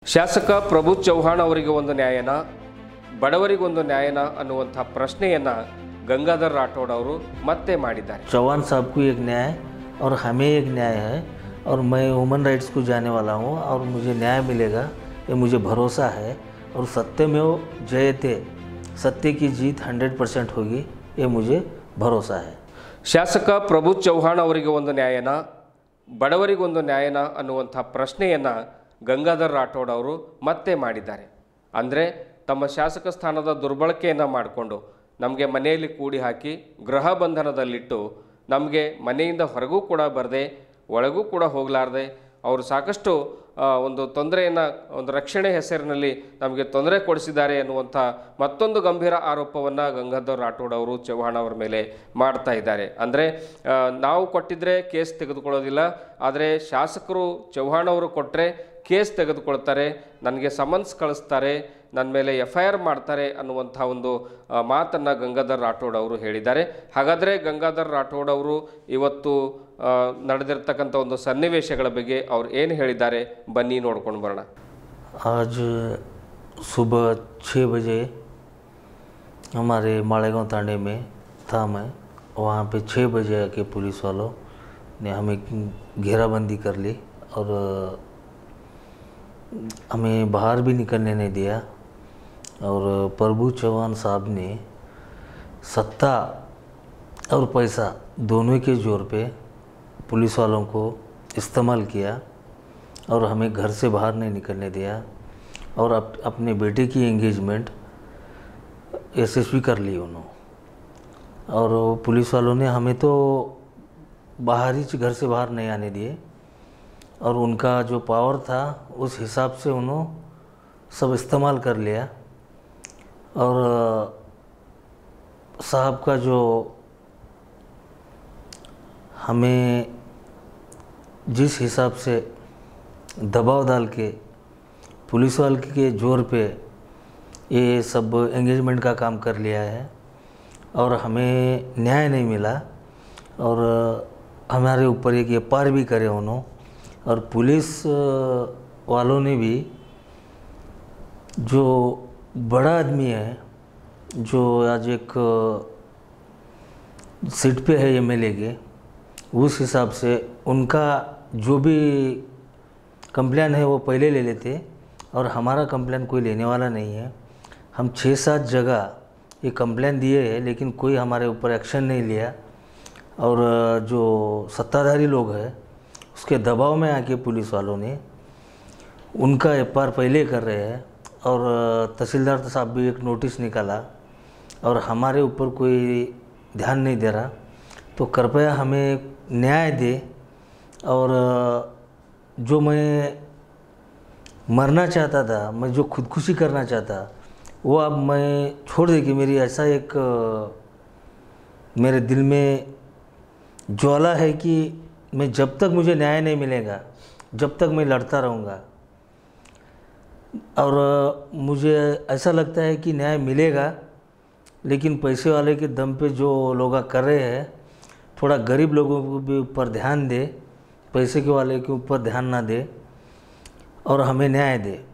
ಶಾಸಕ ಪ್ರಭು ಚೌಹಾಣ್ ಅವರಿಗೆ ಒಂದು ನ್ಯಾಯನ ಬಡವರಿಗೊಂದು ನ್ಯಾಯನ ಅನ್ನುವಂಥ ಪ್ರಶ್ನೆಯನ್ನು गंगाधर राठौड़ ಅವರು ಮತ್ತೆ ಮಾಡಿದ್ದಾರೆ। चौहान साहब को एक न्याय और हमें एक न्याय है और मैं ह्यूमन राइट्स को जाने वाला हूँ और मुझे न्याय मिलेगा ये मुझे भरोसा है और सत्यमेव जयते सत्य की जीत 100% होगी ये मुझे भरोसा है। ಶಾಸಕ ಪ್ರಭು ಚೌಹಾಣ್ ಅವರಿಗೆ ಒಂದು ನ್ಯಾಯನ ಬಡವರಿಗೊಂದು ನ್ಯಾಯನ ಅನ್ನುವಂಥ ಪ್ರಶ್ನೆಯನ್ನು ಗಂಗಾಧರ್ ರಾಠೌಡ್ ಅವರು ಮತ್ತೆ ಮಾಡಿದ್ದಾರೆ। ಅಂದರೆ ತಮ್ಮ ಶಾಸಕ ಸ್ಥಾನದ ದುರ್ಬಳಕೆಯನ್ನು ಮಾಡಿಕೊಂಡು ನಮಗೆ ಮನೆಯಲ್ಲಿ ಕೂಡಿ ಹಾಕಿ ಗೃಹ ಬಂಧನದಲ್ಲಿಟ್ಟು ನಮಗೆ ಮನೆಯಿಂದ ಹೊರಗೂ ಕೂಡ ಬರದೆ ಒಳಗೂ ಕೂಡ ಹೋಗಲಾರದೆ ಅವರು ಸಾಕಷ್ಟು ಒಂದು ತೊಂದರೆಯನ್ನು ಒಂದು ರಕ್ಷಣೆ ಹೆಸರಿನಲ್ಲಿ ನಮಗೆ ತೊಂದರೆ ಕೊಡಿಸಿದ್ದಾರೆ ಅನ್ನುವಂಥ ಮತ್ತೊಂದು ಗಂಭೀರ ಆರೋಪವನ್ನು ಗಂಗಾಧರ್ ರಾಠೌಡ್ ಅವರು ಚೌಹಾಣ್ ಅವರ ಮೇಲೆ ಮಾಡ್ತಾ ಇದ್ದಾರೆ। ಅಂದರೆ ನಾವು ಕೊಟ್ಟಿದ್ದರೆ ಕೇಸ್ ತೆಗೆದುಕೊಳ್ಳೋದಿಲ್ಲ, ಆದರೆ ಶಾಸಕರು ಚೌಹಾಣ್ ಅವರು ಕೊಟ್ಟರೆ ಕೇಸ್ ತೆಗೆದುಕೊಳ್ತಾರೆ, ನನಗೆ ಸಮನ್ಸ್ ಕಳಿಸ್ತಾರೆ, ನನ್ನ ಮೇಲೆ FIR ಮಾಡ್ತಾರೆ ಅನ್ನುವಂಥ ಒಂದು ಮಾತನ್ನು ಗಂಗಾಧರ್ ರಾಠೌಡ್ ಅವರು ಹೇಳಿದ್ದಾರೆ। ಹಾಗಾದರೆ ಗಂಗಾಧರ್ ರಾಠೌಡ್ ಅವರು ಇವತ್ತು ನಡೆದಿರ್ತಕ್ಕಂಥ ಒಂದು ಸನ್ನಿವೇಶಗಳ ಬಗ್ಗೆ ಅವ್ರು ಏನು ಹೇಳಿದ್ದಾರೆ ಬನ್ನಿ ನೋಡ್ಕೊಂಡು ಬರೋಣ। आज सुबह 6 बजे हमारे मालेगांव थाने में था मैं, वहाँ पे 6 बजे आके पुलिस वालों ने हमें घेराबंदी कर ली और हमें बाहर भी निकलने नहीं दिया। और प्रभु चौहान साहब ने सत्ता और पैसा दोनों के जोर पे पुलिस वालों को इस्तेमाल किया और हमें घर से बाहर नहीं निकलने दिया और अपने बेटे की एंगेजमेंट यशस्वी कर ली उन्होंने। और पुलिस वालों ने हमें तो बाहर ही घर से बाहर नहीं आने दिए और उनका जो पावर था उस हिसाब से उन्होंने सब इस्तेमाल कर लिया। और साहब का जो हमें जिस हिसाब से दबाव डाल के पुलिस वाले के जोर पे ये सब एंगेजमेंट का काम कर लिया है और हमें न्याय नहीं मिला और हमारे ऊपर एक FIR भी करे उन्होंने। और पुलिस वालों ने भी जो बड़ा आदमी है जो आज एक सीट पे है MLA के, उस हिसाब से उनका जो भी कंप्लेन है वो पहले ले लेते और हमारा कंप्लेन कोई लेने वाला नहीं है। हम 6-7 जगह ये कंप्लेन दिए हैं लेकिन कोई हमारे ऊपर एक्शन नहीं लिया और जो सत्ताधारी लोग हैं उसके दबाव में आके पुलिस वालों ने उनका FIR पहले कर रहे हैं और तहसीलदार साहब भी एक नोटिस निकाला और हमारे ऊपर कोई ध्यान नहीं दे रहा। तो कृपया हमें न्याय दे और जो मैं मरना चाहता था, मैं जो खुदकुशी करना चाहता वो अब मैं छोड़ दे कि मेरी ऐसा एक मेरे दिल में ज्वाला है कि मैं जब तक मुझे न्याय नहीं मिलेगा जब तक मैं लड़ता रहूँगा। और मुझे ऐसा लगता है कि न्याय मिलेगा लेकिन पैसे वाले के दम पे जो लोग कर रहे हैं, थोड़ा गरीब लोगों को भी ऊपर ध्यान दे, पैसे के वाले के ऊपर ध्यान ना दे और हमें न्याय दे।